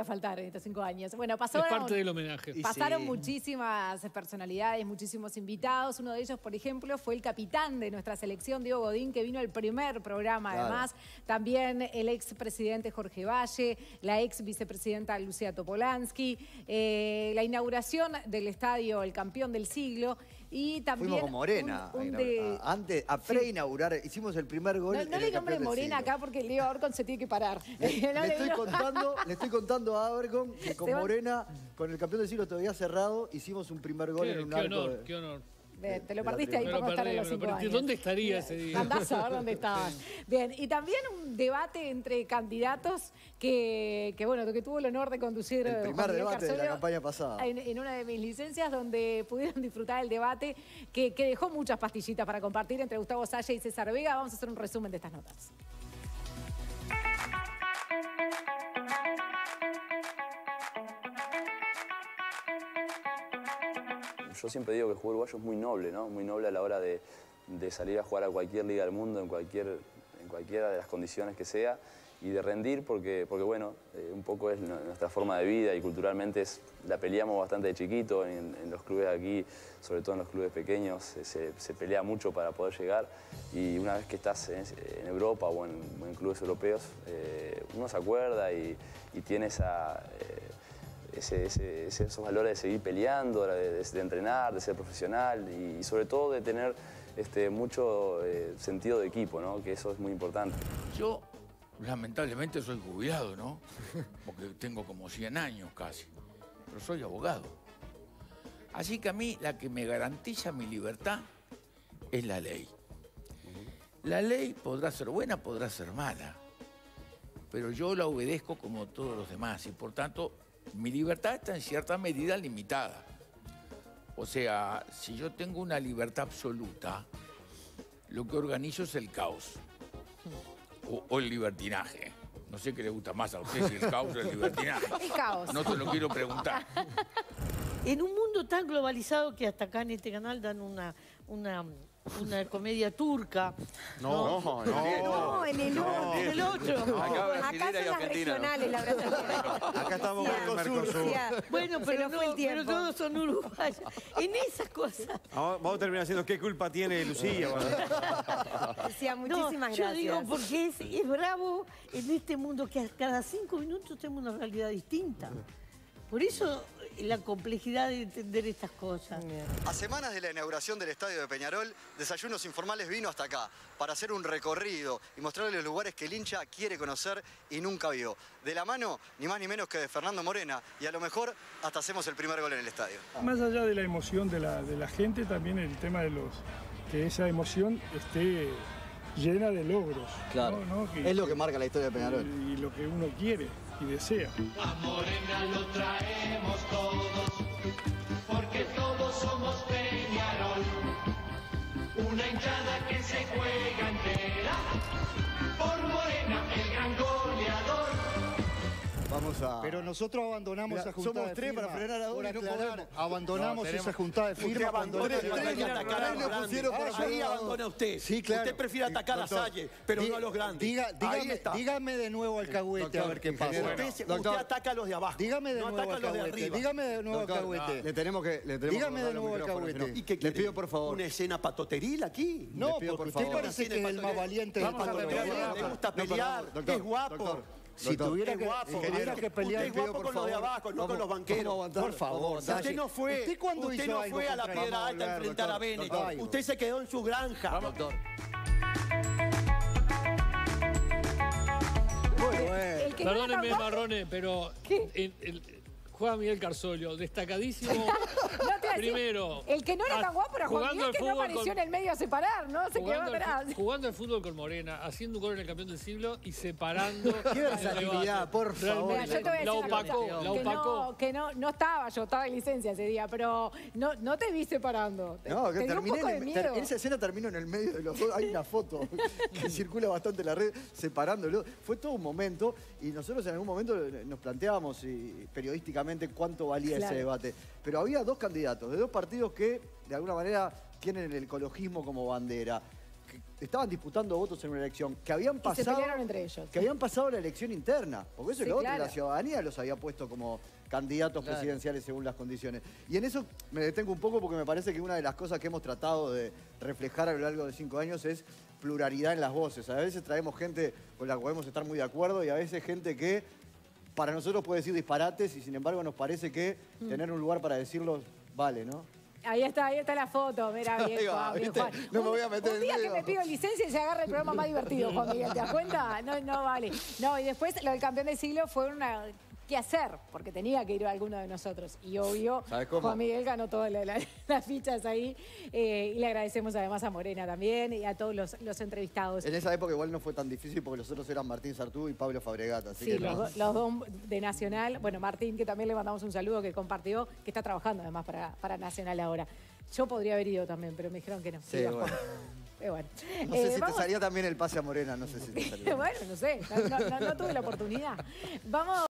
faltar en estos 5 años. Bueno, Es parte del homenaje. Pasaron muchísimas personalidades, muchísimos invitados. Uno de ellos, por ejemplo, fue el capitán de nuestra selección, Diego Godín, que vino al primer programa, además. También el expresidente Jorge Valle, la ex vicepresidenta Lucía Topolansky, la inauguración del estadio El Campeón del Siglo. Y también fuimos con Morena. Antes, a pre-inaugurar, hicimos el primer gol. No le nombre Morena acá porque Leo Orcon se tiene que parar. Le estoy contando a Orcon que con Morena, con el Campeón del Siglo todavía cerrado, hicimos un primer gol en un arco. Qué honor. Te lo perdiste ahí para estar en los 5 años. ¿Dónde estaría ese día? Andás a ver dónde estabas. Bien, y también un debate entre candidatos que tuvo el honor de conducir el primer debate de la campaña pasada. En una de mis licencias, donde pudieron disfrutar el debate que dejó muchas pastillitas para compartir entre Gustavo Saya y César Vega. Vamos a hacer un resumen de estas notas. Yo siempre digo que el juego uruguayo es muy noble, ¿no? Muy noble a la hora de salir a jugar a cualquier liga del mundo, en cualquiera de las condiciones que sea, y de rendir porque bueno, un poco es nuestra forma de vida y culturalmente la peleamos bastante de chiquito en los clubes aquí, sobre todo en los clubes pequeños, se pelea mucho para poder llegar, y una vez que estás en Europa o en clubes europeos, uno se acuerda y tiene esos valores de seguir peleando, de entrenar, de ser profesional y sobre todo de tener mucho sentido de equipo, ¿no? Que eso es muy importante. Yo, lamentablemente, soy jubilado, ¿no? Porque tengo como 100 años casi, pero soy abogado. Así que a mí la que me garantiza mi libertad es la ley. La ley podrá ser buena, podrá ser mala, pero yo la obedezco como todos los demás y por tanto mi libertad está en cierta medida limitada. O sea, si yo tengo una libertad absoluta, lo que organizo es el caos. O el libertinaje. No sé qué le gusta más a usted, si el caos o el libertinaje. El caos. No te lo quiero preguntar. En un mundo tan globalizado que hasta acá en este canal dan una comedia turca. No, en el otro. Acá son las regionales, la brasilera. Acá estamos con el Mercosur. Bueno, pero todos son uruguayos. En esas cosas. Vamos a terminar haciendo qué culpa tiene Lucía. Lucía, muchísimas gracias. Yo digo, porque es bravo en este mundo que a cada 5 minutos tenemos una realidad distinta. Por eso la complejidad de entender estas cosas. A semanas de la inauguración del estadio de Peñarol, Desayunos Informales vino hasta acá para hacer un recorrido y mostrarle los lugares que el hincha quiere conocer y nunca vio. De la mano, ni más ni menos que de Fernando Morena, y a lo mejor hasta hacemos el primer gol en el estadio. Más allá de la emoción de la gente, también el tema de que esa emoción esté llena de logros. Claro, ¿no? es lo que marca la historia de Peñarol. Y lo que uno quiere y desea. A Morena lo traemos todos, porque todos somos Peñarol. Una hinchada que se juega entera, por Morena el gran goleador. Vamos a... Pero nosotros abandonamos esa juntada somos de tres firma. para frenar a dos y no podemos. Abandonamos esa juntada de firma cuando... Ahí abandona usted. Sí, claro. Usted prefiere atacar a Salle, pero no a los grandes. Dígame de nuevo Alcahuete, a ver qué pasa. Usted ataca a los de abajo. Dígame de nuevo Alcahuete. Dígame de nuevo Alcahuete. Le tenemos Dígame de nuevo Alcahuete. ¿Y qué le pido por favor. ¿Una escena patoteril aquí? No, porque usted parece que es el más valiente de todos. Le gusta pelear, es guapo. Si tuviera que pelear, usted es guapo con los de abajo, no con los banqueros. Por favor, usted no fue a la Piedra Alta a enfrentar a Bene. Usted se quedó en su granja. Doctor. Perdónenme, Marrone, pero juega Miguel Carsolio, destacadísimo. Primero. El que no era tan guapo era Juan Miguel, que no apareció en el medio a separar, ¿no? Se quedó atrás. Jugando al fútbol con Morena, haciendo un gol en el Campeón del Siglo y separando. Qué versatilidad, por favor. Mira, yo te voy a decir la opacó. Que no estaba, yo estaba en licencia ese día, pero no te vi separando. No, que terminé en esa escena terminó en el medio de los dos. Hay una foto que circula bastante en la red, separándolo. Fue todo un momento y nosotros en algún momento nos planteábamos periodísticamente cuánto valía ese debate. Pero había dos candidatos de dos partidos que de alguna manera tienen el ecologismo como bandera. estaban disputando votos en una elección, que habían pasado... Y se pelearon entre ellos. Que habían pasado la elección interna. Porque eso es lo otro, claro. la ciudadanía los había puesto como candidatos presidenciales según las condiciones. Y en eso me detengo un poco porque me parece que una de las cosas que hemos tratado de reflejar a lo largo de 5 años es pluralidad en las voces. A veces traemos gente con la que podemos estar muy de acuerdo y a veces gente que para nosotros puede decir disparates y sin embargo nos parece que tener un lugar para decirlos vale, ¿no? Ahí está la foto, mira bien, Juan. No me voy a meter un día que me pido licencia y se agarra el programa más divertido, Juan Miguel, ¿te das cuenta? No vale. No, y después lo del campeón del siglo fue una... ¿Qué hacer? Porque tenía que ir alguno de nosotros. Y obvio, Juan Miguel ganó todas las fichas ahí. Y le agradecemos además a Morena también y a todos los entrevistados. En esa época igual no fue tan difícil porque los otros eran Martín Sartú y Pablo Fabregat. Así sí, que los dos de Nacional. Bueno, Martín, que también le mandamos un saludo, que compartió, que está trabajando además para Nacional ahora. Yo podría haber ido también, pero me dijeron que no. Sí, bueno. Bueno. No sé si te salía también el pase a Morena, no sé si te salía. Bueno, no sé, no tuve la oportunidad. Vamos.